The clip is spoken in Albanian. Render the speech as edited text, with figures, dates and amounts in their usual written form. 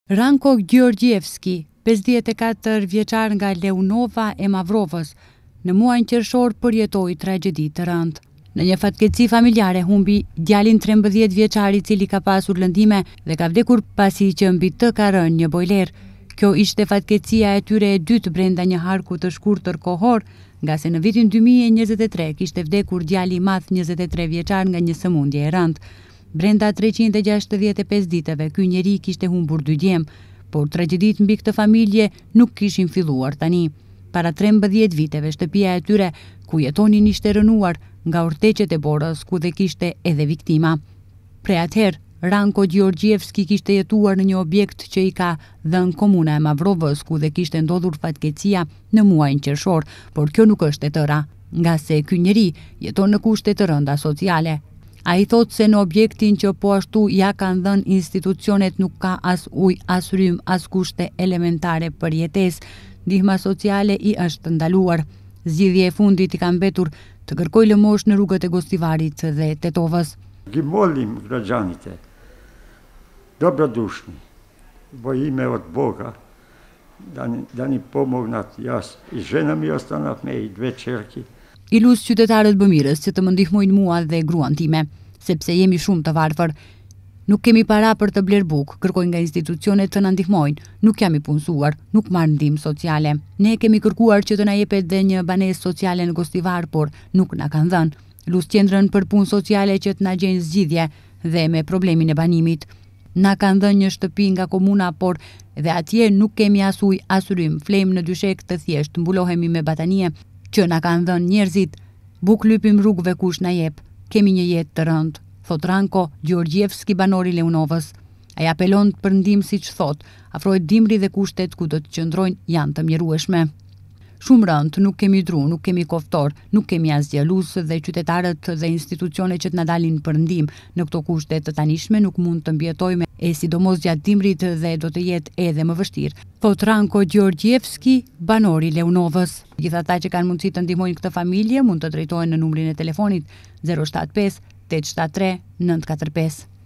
Ranko Gjorgjevski, 54 vjeçar nga Leunova e Mavrovës, në muajin qershor përjetoi tragjedi të rëndë. Në një fatkeqësi familjare humbi djalin 13 vjeçar i cili ka pasur lëndime dhe ka vdekur pasi që mbi të ka rënë një bojler. Kjo ishte fatkeqësia e tyre e dytë brenda një harku të shkurtër kohor, nga se në vitin 2023 kishte vdekur djali i madh 23 vjeçar nga një sëmundje e rëndë. Brenda 365 ditëve, ky njeri kishte humbur 2 djem, por tragjeditë mbi këtë familje nuk kishin filluar tani. Para 13 viteve, shtëpia e tyre ku jetonin ishte rënuar nga urteqet e borës, ku dhe kishte edhe viktima. Prej atëherë, Ranko Gjorgjevski kishte jetuar në një objekt që i ka dhënë komuna e Mavrovës, ku dhe kishte ndodhur fatkeqësia në muajin qershor, por kjo nuk është e tëra, nga se ky njeri jeton në kushte të rënda sociale. Ai thot se në objektin që po ashtu ja kanë dhënë institucionet nuk ka as ujë, as rrymë, as kushte elementare për jetesë. Ndihma sociale i është ndaluar. Zgjidhja e fundit i ka mbetur të kërkojë lëmosh në rrugët e Gostivarit dhe Tetovës. Molim građanite, dobrodušni, bojime od Boga da ni pomognat jas i žena mi ostanat me i 2 čerki. I lut qytetarët Bëmirës që të më ndihmojnë mua dhe gruan time, sepse jemi shumë të varfër. Nuk kemi para për të bler bukë, kërkojnë nga institucionet të na ndihmojnë, nuk jam i punësuar, nuk marr ndihmë sociale. Ne kemi kërkuar që të na jepet dhe një banesë sociale në Gostivar, por nuk na kanë dhënë. Lut qendrën për punë sociale që të na gjejnë zgjidhje dhe me problemin e banimit. Na kanë dhënë një shtëpi nga komuna, por dhe atje nuk kemi as ujë, as rrymë, flejmë në dyshek të thjesht, mbulohemi me batanie që na kanë dhënë njerëzit. Buk lypim rrugëve kush na jep, kemi një jetë të rëndë, thot Ranko Gjorgjevski, banori Leunovës. Ai apelon për ndihmë siç thot, afrohet dimri dhe kushtet ku do të qëndrojnë janë të mjerueshme. Shumë rënd, nuk kemi dru, nuk kemi koftor, nuk kemi asgjë. Lusë dhe qytetarët dhe institucionet që të na dalin për ndihmë në këto kushte të tanishme nuk mund të mbjetojmë, e sidomos gjatë dimrit dhe do të jetë edhe më vështirë, thot Ranko Gjorgjevski, banori Leunovës. Gjithata që kanë mundësi të ndihmojnë këtë familje mund të drejtohen në numrin e telefonit 075 873 945.